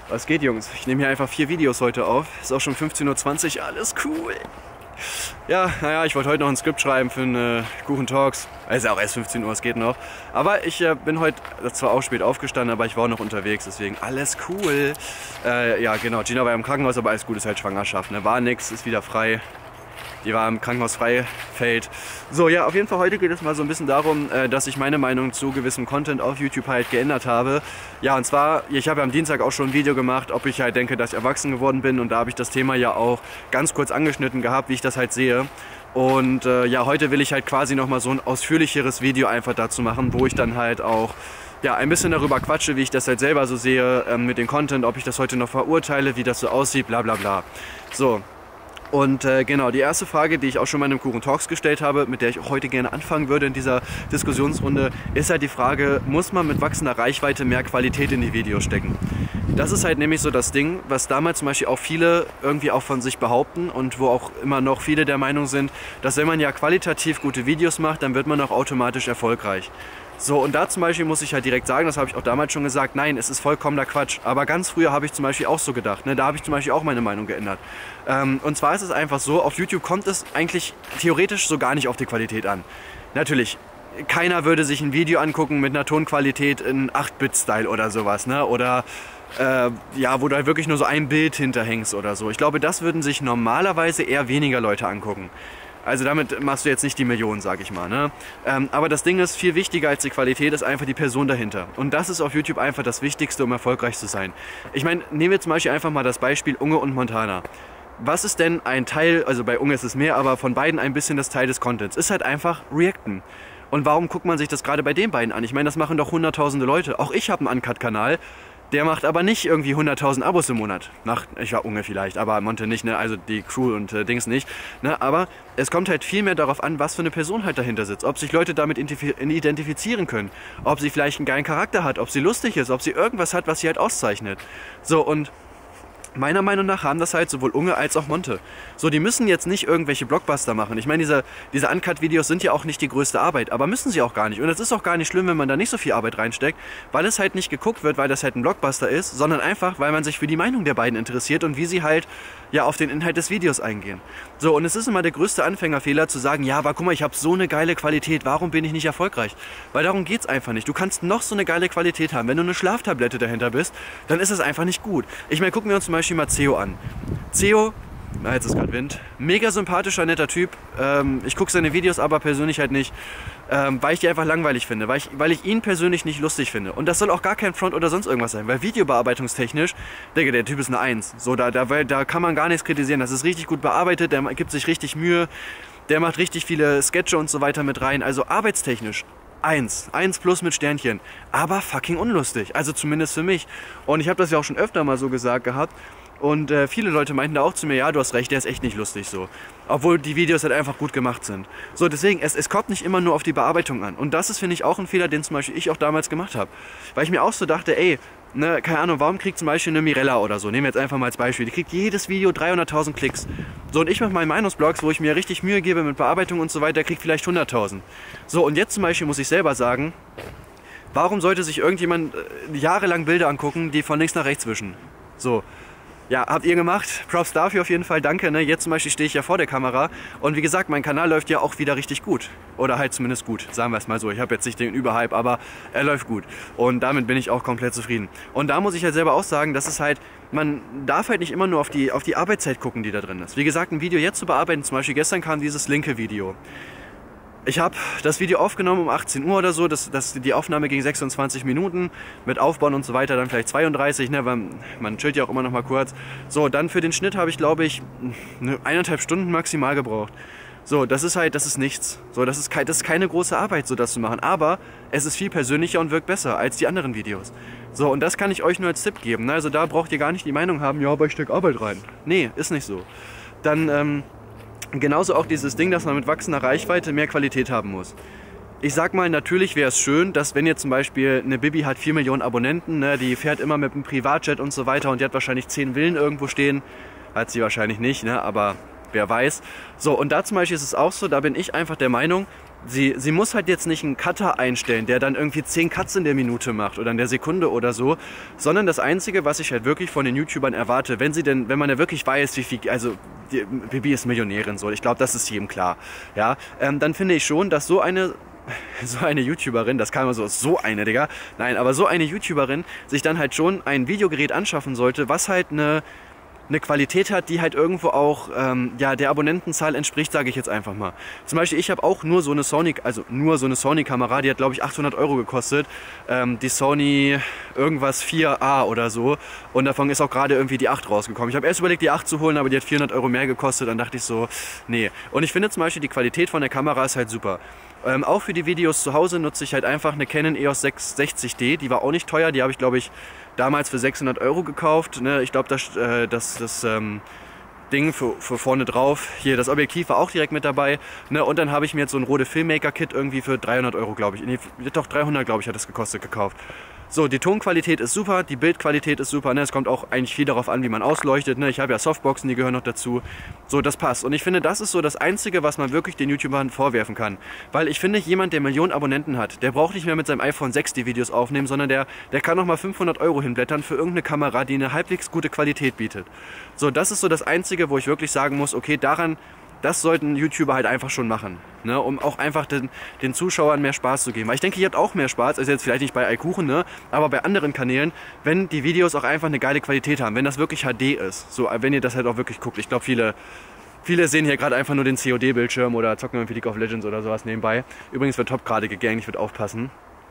Was geht, Jungs? Ich nehme hier einfach 4 Videos heute auf. Ist auch schon 15:20 Uhr, alles cool. Ja, naja, ich wollte heute noch ein Skript schreiben für eine Kuchen Talks. Es ist auch erst 15 Uhr, es geht noch. Aber ich bin heute zwar auch spät aufgestanden, aber ich war auch noch unterwegs, deswegen alles cool. Ja, genau, Gina war ja im Krankenhaus, aber alles gut, ist halt Schwangerschaft. Ne? War nix, ist wieder frei. Die war im Krankenhaus Freifeld. So, ja, auf jeden Fall heute geht es mal so ein bisschen darum, dass ich meine Meinung zu gewissem Content auf YouTube halt geändert habe. Ja, und zwar, ich habe ja am Dienstag auch schon ein Video gemacht, ob ich halt denke, dass ich erwachsen geworden bin. Und da habe ich das Thema ja auch ganz kurz angeschnitten gehabt, wie ich das halt sehe. Und ja, heute will ich halt quasi nochmal so ein ausführlicheres Video einfach dazu machen, wo ich dann halt auch ja, ein bisschen darüber quatsche, wie ich das halt selber so sehe mit dem Content, ob ich das heute noch verurteile, wie das so aussieht, bla bla bla. So. Und genau, die erste Frage, die ich auch schon mal in einem Kuchen Talks gestellt habe, mit der ich auch heute gerne anfangen würde in dieser Diskussionsrunde, ist halt die Frage, muss man mit wachsender Reichweite mehr Qualität in die Videos stecken? Das ist halt nämlich so das Ding, was damals zum Beispiel auch viele irgendwie auch von sich behaupten und wo auch immer noch viele der Meinung sind, dass wenn man ja qualitativ gute Videos macht, dann wird man auch automatisch erfolgreich. So, und da zum Beispiel muss ich halt direkt sagen, das habe ich auch damals schon gesagt, nein, es ist vollkommener Quatsch. Aber ganz früher habe ich zum Beispiel auch so gedacht, ne? Da habe ich zum Beispiel auch meine Meinung geändert. Und zwar ist es einfach so, auf YouTube kommt es eigentlich theoretisch so gar nicht auf die Qualität an. Natürlich, keiner würde sich ein Video angucken mit einer Tonqualität in 8-Bit-Style oder sowas, ne? Oder ja, wo du halt wirklich nur so ein Bild hinterhängst oder so. Ich glaube, das würden sich normalerweise eher weniger Leute angucken. Also damit machst du jetzt nicht die Millionen, sag ich mal. Ne? Aber das Ding ist, viel wichtiger als die Qualität ist einfach die Person dahinter. Und das ist auf YouTube einfach das Wichtigste, um erfolgreich zu sein. Ich meine, nehmen wir zum Beispiel einfach mal das Beispiel Unge und Montana. Was ist denn ein Teil, also bei Unge ist es mehr, aber von beiden ein bisschen das Teil des Contents? Ist halt einfach Reacten. Und warum guckt man sich das gerade bei den beiden an? Ich meine, das machen doch hunderttausende Leute. Auch ich habe einen Uncut-Kanal. Der macht aber nicht irgendwie 100.000 Abos im Monat. Ich war Unge vielleicht, aber Monte nicht, ne? Also die Crew und Dings nicht. Ne? Aber es kommt halt viel mehr darauf an, was für eine Person halt dahinter sitzt. Ob sich Leute damit identifizieren können. Ob sie vielleicht einen geilen Charakter hat, ob sie lustig ist, ob sie irgendwas hat, was sie halt auszeichnet. So, und meiner Meinung nach haben das halt sowohl Unge als auch Monte. So, die müssen jetzt nicht irgendwelche Blockbuster machen. Ich meine, diese Uncut-Videos sind ja auch nicht die größte Arbeit, aber müssen sie auch gar nicht. Und es ist auch gar nicht schlimm, wenn man da nicht so viel Arbeit reinsteckt, weil es halt nicht geguckt wird, weil das halt ein Blockbuster ist, sondern einfach, weil man sich für die Meinung der beiden interessiert und wie sie halt ja auf den Inhalt des Videos eingehen. So, und es ist immer der größte Anfängerfehler zu sagen, ja, aber guck mal, ich habe so eine geile Qualität, warum bin ich nicht erfolgreich? Weil darum geht's einfach nicht. Du kannst noch so eine geile Qualität haben. Wenn du eine Schlaftablette dahinter bist, dann ist es einfach nicht gut. Ich meine, gucken wir uns zum Beispiel mal Ceo an. Ceo, jetzt ist gerade Wind, mega sympathischer, netter Typ. Ich gucke seine Videos aber persönlich halt nicht, weil ich die einfach langweilig finde, weil ich ihn persönlich nicht lustig finde. Und das soll auch gar kein Front oder sonst irgendwas sein, weil videobearbeitungstechnisch, Digga, der Typ ist eine 1. So, da kann man gar nichts kritisieren. Das ist richtig gut bearbeitet, der gibt sich richtig Mühe, der macht richtig viele Sketche und so weiter mit rein. Also arbeitstechnisch 1 plus mit Sternchen, aber fucking unlustig, also zumindest für mich. Und ich habe das ja auch schon öfter mal so gesagt gehabt. Und viele Leute meinten da auch zu mir, ja, du hast recht, der ist echt nicht lustig so. Obwohl die Videos halt einfach gut gemacht sind. So, deswegen, es kommt nicht immer nur auf die Bearbeitung an. Und das ist, finde ich, auch ein Fehler, den zum Beispiel ich auch damals gemacht habe. Weil ich mir auch so dachte, ey, ne, keine Ahnung, warum kriegt zum Beispiel eine Mirella oder so, nehmen wir jetzt einfach mal als Beispiel, die kriegt jedes Video 300.000 Klicks. So, und ich mache meine Meinungsblogs, wo ich mir richtig Mühe gebe mit Bearbeitung und so weiter, kriegt vielleicht 100.000. So, und jetzt zum Beispiel muss ich selber sagen, warum sollte sich irgendjemand jahrelang Bilder angucken, die von links nach rechts wischen? So. Ja, habt ihr gemacht. Props dafür auf jeden Fall, danke. Ne? Jetzt zum Beispiel stehe ich ja vor der Kamera und wie gesagt, mein Kanal läuft ja auch wieder richtig gut. Oder halt zumindest gut, sagen wir es mal so. Ich habe jetzt nicht den Überhype, aber er läuft gut. Und damit bin ich auch komplett zufrieden. Und da muss ich halt selber auch sagen, dass es halt, man darf halt nicht immer nur auf die Arbeitszeit gucken, die da drin ist. Wie gesagt, ein Video jetzt zu bearbeiten, zum Beispiel gestern kam dieses linke Video. Ich habe das Video aufgenommen um 18 Uhr oder so, die Aufnahme ging 26 Minuten, mit Aufbauen und so weiter, dann vielleicht 32, ne, weil man chillt ja auch immer noch mal kurz. So, dann für den Schnitt habe ich, glaube ich, 1,5 Stunden maximal gebraucht. So, das ist nichts. So, das ist keine große Arbeit, so das zu machen, aber es ist viel persönlicher und wirkt besser als die anderen Videos. So, und das kann ich euch nur als Tipp geben, ne? Also da braucht ihr gar nicht die Meinung haben, ja, aber ich stecke Arbeit rein. Nee, ist nicht so. Dann, genauso auch dieses Ding, dass man mit wachsender Reichweite mehr Qualität haben muss. Ich sag mal, natürlich wäre es schön, dass wenn jetzt zum Beispiel eine Bibi hat 4 Millionen Abonnenten, ne, die fährt immer mit einem Privatjet und so weiter und die hat wahrscheinlich 10 Villen irgendwo stehen. Hat sie wahrscheinlich nicht, ne, aber wer weiß. So, und da zum Beispiel ist es auch so, da bin ich einfach der Meinung, sie muss halt jetzt nicht einen Cutter einstellen, der dann irgendwie 10 Cuts in der Minute macht oder in der Sekunde oder so, sondern das Einzige, was ich halt wirklich von den YouTubern erwarte, wenn man ja wirklich weiß, wie viel, also Bibi ist Millionärin, so, ich glaube, das ist jedem klar, ja, dann finde ich schon, dass so eine YouTuberin, das kam immer so eine, Digga, nein, aber so eine YouTuberin sich dann halt schon ein Videogerät anschaffen sollte, was halt eine Qualität hat, die halt irgendwo auch ja, der Abonnentenzahl entspricht, sage ich jetzt einfach mal. Zum Beispiel, ich habe auch nur so eine Sony-Kamera, die hat glaube ich 800 € gekostet, die Sony irgendwas 4A oder so, und davon ist auch gerade irgendwie die 8 rausgekommen. Ich habe erst überlegt, die 8 zu holen, aber die hat 400 € mehr gekostet, dann dachte ich so, nee. Und ich finde zum Beispiel, die Qualität von der Kamera ist halt super. Auch für die Videos zu Hause nutze ich halt einfach eine Canon EOS 660D, die war auch nicht teuer, die habe ich glaube ich damals für 600 € gekauft. Ne? Ich glaube, das Ding für vorne drauf, hier das Objektiv war auch direkt mit dabei. Ne? Und dann habe ich mir jetzt so ein Rode Filmmaker-Kit irgendwie für 300 € glaube ich, nee, doch 300 glaube ich hat das gekostet, gekauft. So, die Tonqualität ist super, die Bildqualität ist super, ne? Es kommt auch eigentlich viel darauf an, wie man ausleuchtet, ne? Ich habe ja Softboxen, die gehören noch dazu. So, das passt. Und ich finde, das ist so das Einzige, was man wirklich den YouTubern vorwerfen kann. Weil ich finde, jemand, der Millionen Abonnenten hat, der braucht nicht mehr mit seinem iPhone 6 die Videos aufnehmen, sondern der kann noch mal 500 € hinblättern für irgendeine Kamera, die eine halbwegs gute Qualität bietet. So, das ist so das Einzige, wo ich wirklich sagen muss, okay, das sollten YouTuber halt einfach schon machen, ne? Um auch einfach den Zuschauern mehr Spaß zu geben. Weil ich denke, ihr habt auch mehr Spaß, also jetzt vielleicht nicht bei Eikuchen, ne? Aber bei anderen Kanälen, wenn die Videos auch einfach eine geile Qualität haben, wenn das wirklich HD ist, so, wenn ihr das halt auch wirklich guckt. Ich glaube, viele sehen hier gerade einfach nur den COD-Bildschirm oder zocken irgendwie League of Legends oder sowas nebenbei. Übrigens wird Top gerade gegangt, ich würde aufpassen.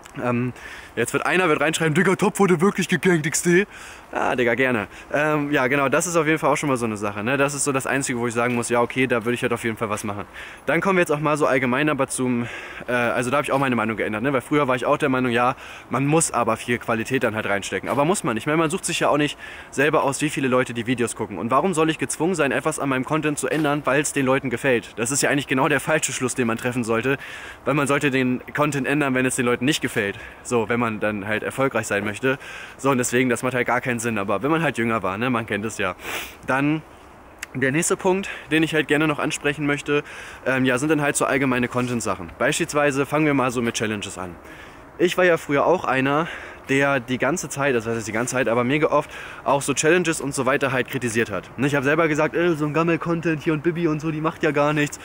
Jetzt wird einer reinschreiben, Digga, Top wurde wirklich gegankt, XD. Ah, Digga, gerne. Ja, genau, das ist auf jeden Fall auch schon mal so eine Sache, ne? Das ist so das Einzige, wo ich sagen muss, ja, okay, da würde ich halt auf jeden Fall was machen. Dann kommen wir jetzt auch mal so allgemein aber also da habe ich auch meine Meinung geändert, ne? Weil früher war ich auch der Meinung, ja, man muss aber viel Qualität dann halt reinstecken. Aber muss man nicht. Ich meine, man sucht sich ja auch nicht selber aus, wie viele Leute die Videos gucken. Und warum soll ich gezwungen sein, etwas an meinem Content zu ändern, weil es den Leuten gefällt? Das ist ja eigentlich genau der falsche Schluss, den man treffen sollte, weil man sollte den Content ändern, wenn es den Leuten nicht gefällt. So, wenn man dann halt erfolgreich sein möchte. So, und deswegen, das macht halt gar keinen Sinn. Aber wenn man halt jünger war, ne, man kennt es ja, dann der nächste Punkt, den ich halt gerne noch ansprechen möchte, ja, sind dann halt so allgemeine Content-Sachen. Beispielsweise fangen wir mal so mit Challenges an. Ich war ja früher auch einer, der die ganze Zeit, das heißt die ganze Zeit, aber mega oft auch so Challenges und so weiter halt kritisiert hat. Ich habe selber gesagt, so ein Gammel-Content hier und Bibi und so, die macht ja gar nichts.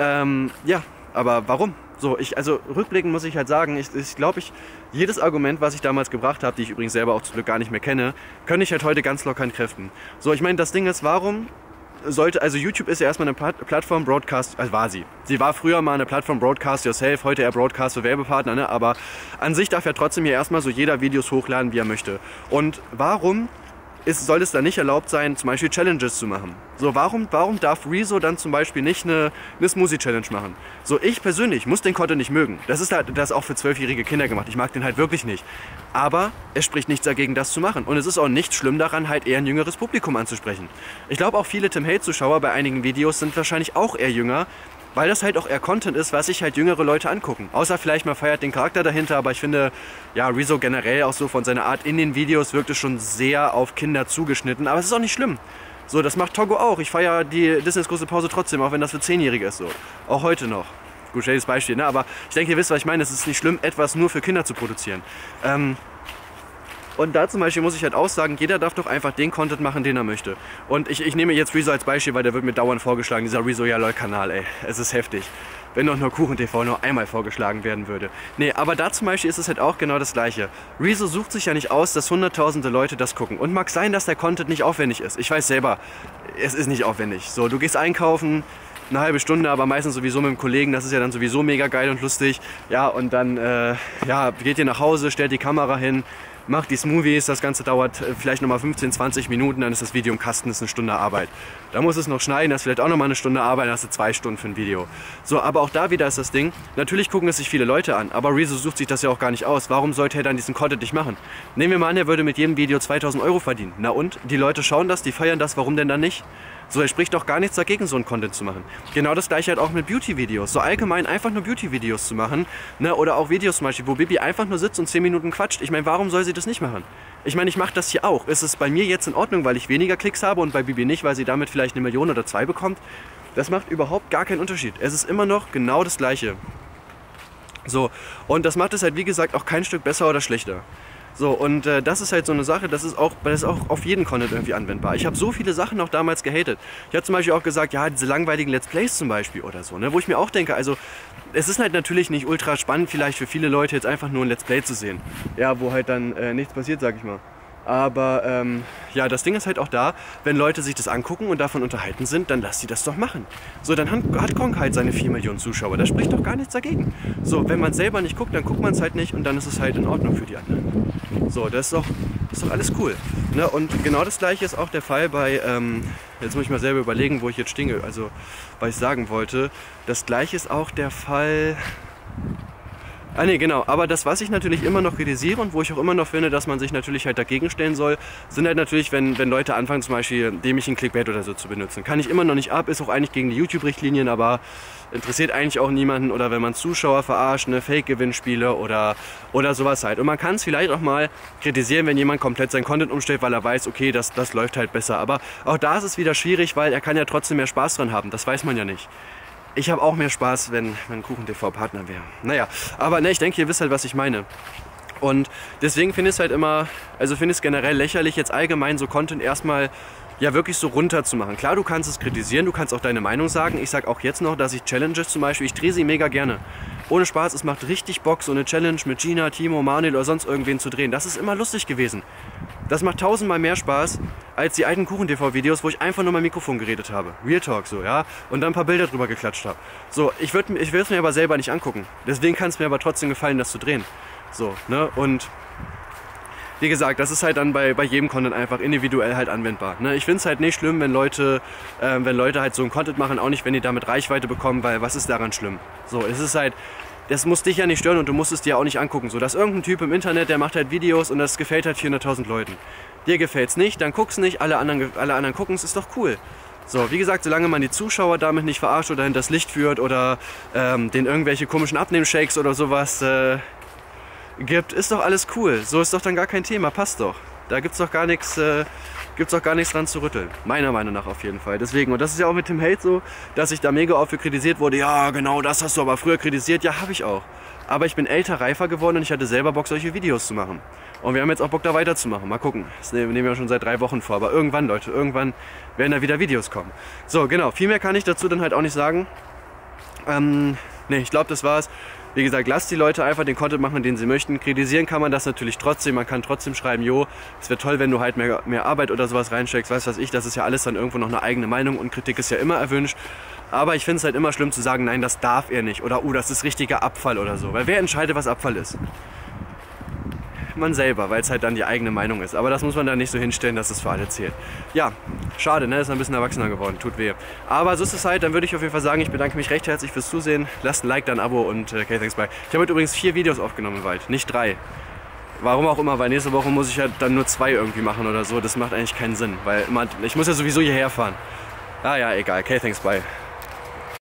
Ja, aber warum? So, also rückblickend muss ich halt sagen, ich glaube, jedes Argument, was ich damals gebracht habe, die ich übrigens selber auch zum Glück gar nicht mehr kenne, könnte ich halt heute ganz locker entkräften. So, ich meine, das Ding ist, warum sollte, also YouTube ist ja erstmal eine Plattform Broadcast, also war sie. Sie war früher mal eine Plattform Broadcast Yourself, heute eher Broadcast für Werbepartner, ne? Aber an sich darf ja trotzdem hier erstmal so jeder Videos hochladen, wie er möchte. Und warum soll es dann nicht erlaubt sein, zum Beispiel Challenges zu machen? So, warum darf Rezo dann zum Beispiel nicht eine Smoothie-Challenge machen? So, ich persönlich muss den Content nicht mögen. Das ist halt das auch für 12-jährige Kinder gemacht. Ich mag den halt wirklich nicht. Aber es spricht nichts dagegen, das zu machen. Und es ist auch nicht schlimm daran, halt eher ein jüngeres Publikum anzusprechen. Ich glaube, auch viele Tim Hate-Zuschauer bei einigen Videos sind wahrscheinlich auch eher jünger, weil das halt auch eher Content ist, was sich halt jüngere Leute angucken. Außer vielleicht mal feiert den Charakter dahinter, aber ich finde, ja, Rezo generell auch so von seiner Art in den Videos wirkt es schon sehr auf Kinder zugeschnitten, aber es ist auch nicht schlimm. So, das macht Togo auch. Ich feiere die Disneys große Pause trotzdem, auch wenn das für 10-Jährige ist, so. Auch heute noch. Gut, schlechtes Beispiel, ne? Aber ich denke, ihr wisst, was ich meine. Es ist nicht schlimm, etwas nur für Kinder zu produzieren. Und da zum Beispiel muss ich halt auch sagen, jeder darf doch einfach den Content machen, den er möchte. Und ich nehme jetzt Rezo als Beispiel, weil der wird mir dauernd vorgeschlagen, dieser Rezo ja lol Kanal, ey. Es ist heftig. Wenn doch nur KuchenTV nur einmal vorgeschlagen werden würde. Nee, aber da zum Beispiel ist es halt auch genau das Gleiche. Rezo sucht sich ja nicht aus, dass hunderttausende Leute das gucken. Und mag sein, dass der Content nicht aufwendig ist. Ich weiß selber, es ist nicht aufwendig. So, du gehst einkaufen, eine halbe Stunde, aber meistens sowieso mit dem Kollegen, das ist ja dann sowieso mega geil und lustig. Ja, und dann ja, geht ihr nach Hause, stellt die Kamera hin, macht die Smoothies, das Ganze dauert vielleicht nochmal 15, 20 Minuten, dann ist das Video im Kasten, ist eine Stunde Arbeit. Da muss es noch schneiden, das ist vielleicht auch nochmal eine Stunde Arbeit, dann hast du 2 Stunden für ein Video. So, aber auch da wieder ist das Ding, natürlich gucken es sich viele Leute an, aber Rezo sucht sich das ja auch gar nicht aus. Warum sollte er dann diesen Content nicht machen? Nehmen wir mal an, er würde mit jedem Video 2000 € verdienen. Na und? Die Leute schauen das, die feiern das, warum denn dann nicht? So, es spricht doch gar nichts dagegen, so einen Content zu machen. Genau das gleiche halt auch mit Beauty-Videos. So allgemein einfach nur Beauty-Videos zu machen, ne? Oder auch Videos zum Beispiel, wo Bibi einfach nur sitzt und 10 Minuten quatscht. Ich meine, warum soll sie das nicht machen? Ich meine, ich mache das hier auch. Ist es bei mir jetzt in Ordnung, weil ich weniger Klicks habe und bei Bibi nicht, weil sie damit vielleicht 1 Million oder 2 bekommt? Das macht überhaupt gar keinen Unterschied. Es ist immer noch genau das Gleiche. So, und das macht es halt wie gesagt auch kein Stück besser oder schlechter. So, und das ist halt so eine Sache, das ist auch auf jeden Content irgendwie anwendbar. Ich habe so viele Sachen auch damals gehatet. Ich habe zum Beispiel auch gesagt, ja, diese langweiligen Let's Plays zum Beispiel oder so, ne, wo ich mir auch denke, also es ist halt natürlich nicht ultra spannend vielleicht für viele Leute jetzt einfach nur ein Let's Play zu sehen. Ja, wo halt dann nichts passiert, sag ich mal. Aber ja, das Ding ist halt auch da, wenn Leute sich das angucken und davon unterhalten sind, dann lass sie das doch machen. So, dann hat Gronkh halt seine 4 Millionen Zuschauer, da spricht doch gar nichts dagegen. So, wenn man selber nicht guckt, dann guckt man es halt nicht und dann ist es halt in Ordnung für die anderen. So, das ist doch alles cool. Ne? Und genau das gleiche ist auch der Fall bei, jetzt muss ich mal selber überlegen, wo ich jetzt stehe, also was ich sagen wollte. Das gleiche ist auch der Fall... Ah ne, genau, aber das, was ich natürlich immer noch kritisiere und wo ich auch immer noch finde, dass man sich natürlich halt dagegen stellen soll, sind halt natürlich, wenn Leute anfangen zum Beispiel dämlichen Clickbait oder so zu benutzen. Kann ich immer noch nicht ab, ist auch eigentlich gegen die YouTube-Richtlinien, aber interessiert eigentlich auch niemanden. Oder wenn man Zuschauer verarscht, ne, Fake-Gewinnspiele oder sowas halt. Und man kann es vielleicht auch mal kritisieren, wenn jemand komplett sein Content umstellt, weil er weiß, okay, das läuft halt besser. Aber auch da ist es wieder schwierig, weil er kann ja trotzdem mehr Spaß dran haben, das weiß man ja nicht. Ich habe auch mehr Spaß, wenn KuchenTV Partner wäre. Naja, aber ne, ich denke, ihr wisst halt, was ich meine. Und deswegen finde ich es halt immer, also finde ich es generell lächerlich, jetzt allgemein so Content erstmal ja wirklich so runter zu machen. Klar, du kannst es kritisieren, du kannst auch deine Meinung sagen. Ich sage auch jetzt noch, dass ich Challenges zum Beispiel, ich drehe sie mega gerne. Ohne Spaß, es macht richtig Bock, so eine Challenge mit Gina, Timo, Manuel oder sonst irgendwen zu drehen. Das ist immer lustig gewesen. Das macht 1000-mal mehr Spaß als die alten KuchenTV-Videos, wo ich einfach nur mein Mikrofon geredet habe. Real Talk so, ja. Und dann ein paar Bilder drüber geklatscht habe. So, ich will es mir aber selber nicht angucken. Deswegen kann es mir aber trotzdem gefallen, das zu drehen. So, ne, und wie gesagt, das ist halt dann bei jedem Content einfach individuell halt anwendbar. Ne? Ich finde es halt nicht schlimm, wenn Leute halt so einen Content machen, auch nicht, wenn die damit Reichweite bekommen, weil was ist daran schlimm? So, es ist halt, das muss dich ja nicht stören und du musst es dir auch nicht angucken. So, dass irgendein Typ im Internet, der macht halt Videos und das gefällt halt 400.000 Leuten. Dir gefällt's nicht, dann guck's nicht, alle anderen gucken es, ist doch cool. So, wie gesagt, solange man die Zuschauer damit nicht verarscht oder hinters Licht führt oder denen irgendwelche komischen Abnehmshakes oder sowas gibt, ist doch alles cool. So ist doch dann gar kein Thema, passt doch. Da gibt's doch gar nichts dran zu rütteln. Meiner Meinung nach auf jeden Fall. Deswegen, und das ist ja auch mit Tim Hate so, dass ich da mega oft für kritisiert wurde. Ja, genau, das hast du aber früher kritisiert. Ja, habe ich auch. Aber ich bin älter, reifer geworden und ich hatte selber Bock, solche Videos zu machen. Und wir haben jetzt auch Bock, da weiterzumachen. Mal gucken. Das nehmen wir schon seit 3 Wochen vor. Aber irgendwann, Leute, irgendwann werden da wieder Videos kommen. So, genau. Viel mehr kann ich dazu dann halt auch nicht sagen. Ne, ich glaube, das war's. Wie gesagt, lasst die Leute einfach den Content machen, den sie möchten. Kritisieren kann man das natürlich trotzdem. Man kann trotzdem schreiben, jo, es wäre toll, wenn du halt mehr Arbeit oder sowas reinsteckst. Weiß was ich, das ist ja alles dann irgendwo noch eine eigene Meinung und Kritik ist ja immer erwünscht. Aber ich finde es halt immer schlimm zu sagen, nein, das darf er nicht. Oder, das ist richtiger Abfall oder so. Weil wer entscheidet, was Abfall ist? Man selber, weil es halt dann die eigene Meinung ist. Aber das muss man dann nicht so hinstellen, dass es für alle zählt. Ja, schade, ne? Ist ein bisschen erwachsener geworden, tut weh. Aber so ist es halt, dann würde ich auf jeden Fall sagen, ich bedanke mich recht herzlich fürs Zusehen. Lasst ein Like, dann ein Abo und okay, thanks, bye. Ich habe heute übrigens 4 Videos aufgenommen im Wald, nicht 3. Warum auch immer, weil nächste Woche muss ich halt dann nur 2 irgendwie machen oder so. Das macht eigentlich keinen Sinn, weil ich muss ja sowieso hierher fahren. Ah ja, egal, okay, thanks, bye.